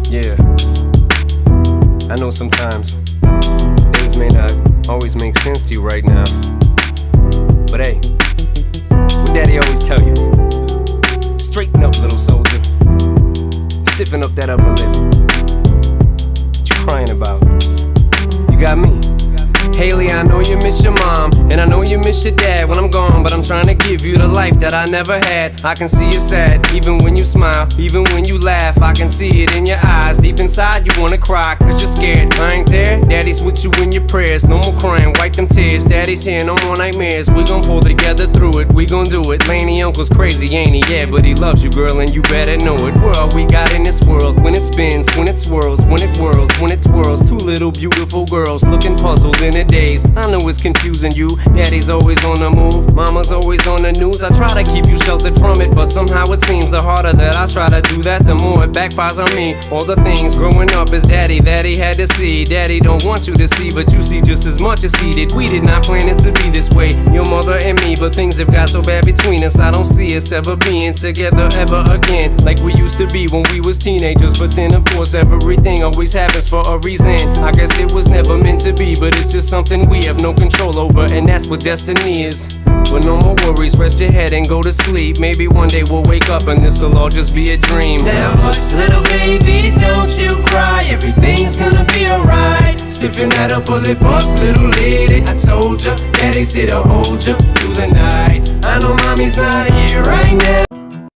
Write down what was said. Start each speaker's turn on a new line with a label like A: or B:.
A: Yeah, I know sometimes things may not always make sense to you right now, but hey, what Daddy always tell you: straighten up, little soldier. Stiffen up that upper lip. What you crying about? You got me. Haley, I know you miss your mom, and I know you miss your dad when I'm gone, but I'm trying to give you the life that I never had. I can see you sad, even when you smile, even when you laugh. I can see it in your eyes, deep inside you wanna cry, cause you're scared. I ain't there, Daddy's with you in your prayers. No more crying, wipe them tears. Daddy's here, no more nightmares. We gon' pull together through it, we gon' do it. Laney uncle's crazy, ain't he? Yeah, but he loves you, girl, and you better know it. We're all we got in this world. When it spins, when it swirls, when it whirls, when it twirls. Two little beautiful girls looking puzzled in a daze. I know it's confusing you. Daddy's always on the move, mama's always on the news. I try to keep you sheltered from it, but somehow it seems the harder that I try to do that, the more it backfires on me. All the things growing up as Daddy that he had to see, Daddy don't want you to see, but you see just as much as he did. We did not plan it to be this way, your mother and me, but things have got so bad between us. I don't see us ever being together ever again, like we used to be when we was teenagers. But then of course everything always happens for a reason. I guess it was never meant to be, but it's just something we have no control over, and that's what destiny is. But no more worries, rest your head and go to sleep. Maybe one day we'll wake up and this'll all just be a dream.
B: Now hush, little baby, don't you cry. Everything's gonna be alright. Stiffen that upper lip up, little lady. I told ya, Daddy's here to hold ya through the night. I know mommy's not here right now.